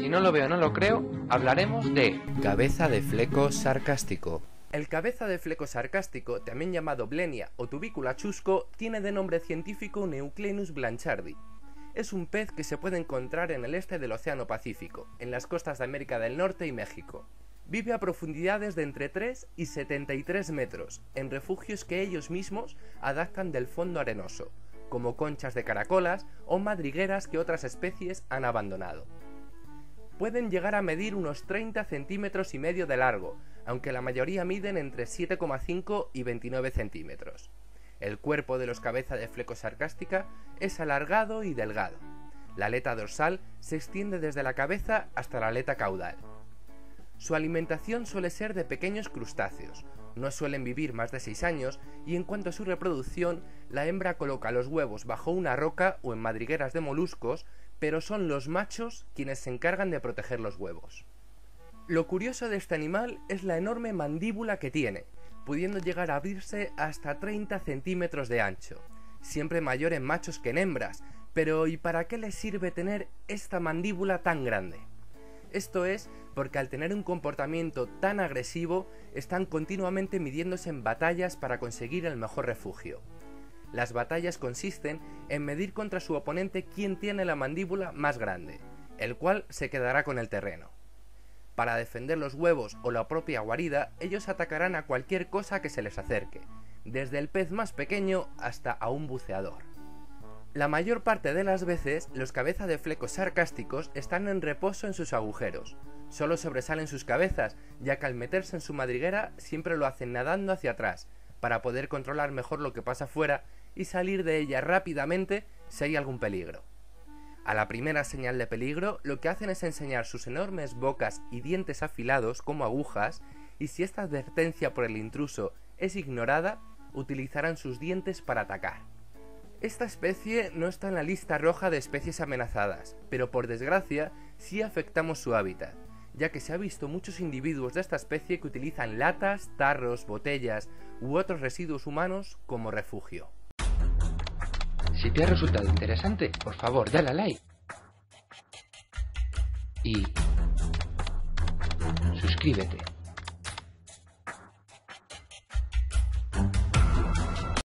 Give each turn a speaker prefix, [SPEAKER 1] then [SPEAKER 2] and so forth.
[SPEAKER 1] Si no lo veo, no lo creo, hablaremos de
[SPEAKER 2] cabeza de fleco sarcástico.
[SPEAKER 3] El cabeza de fleco sarcástico, también llamado blenia o tubícula chusco, tiene de nombre científico Neuclenus blanchardi. Es un pez que se puede encontrar en el este del Océano Pacífico, en las costas de América del Norte y México. Vive a profundidades de entre 3 y 73 metros, en refugios que ellos mismos adaptan del fondo arenoso, como conchas de caracolas o madrigueras que otras especies han abandonado. Pueden llegar a medir unos 30 centímetros y medio de largo, aunque la mayoría miden entre 7,5 y 29 centímetros. El cuerpo de los cabeza de fleco sarcástica es alargado y delgado. La aleta dorsal se extiende desde la cabeza hasta la aleta caudal. Su alimentación suele ser de pequeños crustáceos, no suelen vivir más de 6 años y en cuanto a su reproducción, la hembra coloca los huevos bajo una roca o en madrigueras de moluscos, pero son los machos quienes se encargan de proteger los huevos. Lo curioso de este animal es la enorme mandíbula que tiene, pudiendo llegar a abrirse hasta 30 centímetros de ancho, siempre mayor en machos que en hembras, pero ¿y para qué les sirve tener esta mandíbula tan grande? Esto es porque al tener un comportamiento tan agresivo, están continuamente midiéndose en batallas para conseguir el mejor refugio. Las batallas consisten en medir contra su oponente quién tiene la mandíbula más grande, el cual se quedará con el terreno. Para defender los huevos o la propia guarida, ellos atacarán a cualquier cosa que se les acerque, desde el pez más pequeño hasta a un buceador. La mayor parte de las veces, los cabeza de flecos sarcásticos están en reposo en sus agujeros. Solo sobresalen sus cabezas, ya que al meterse en su madriguera siempre lo hacen nadando hacia atrás, para poder controlar mejor lo que pasa fuera y salir de ella rápidamente si hay algún peligro. A la primera señal de peligro, lo que hacen es enseñar sus enormes bocas y dientes afilados como agujas, y si esta advertencia por el intruso es ignorada, utilizarán sus dientes para atacar. Esta especie no está en la lista roja de especies amenazadas, pero por desgracia sí afectamos su hábitat, ya que se ha visto muchos individuos de esta especie que utilizan latas, tarros, botellas u otros residuos humanos como refugio.
[SPEAKER 1] Si te ha resultado interesante, por favor dale a like y suscríbete.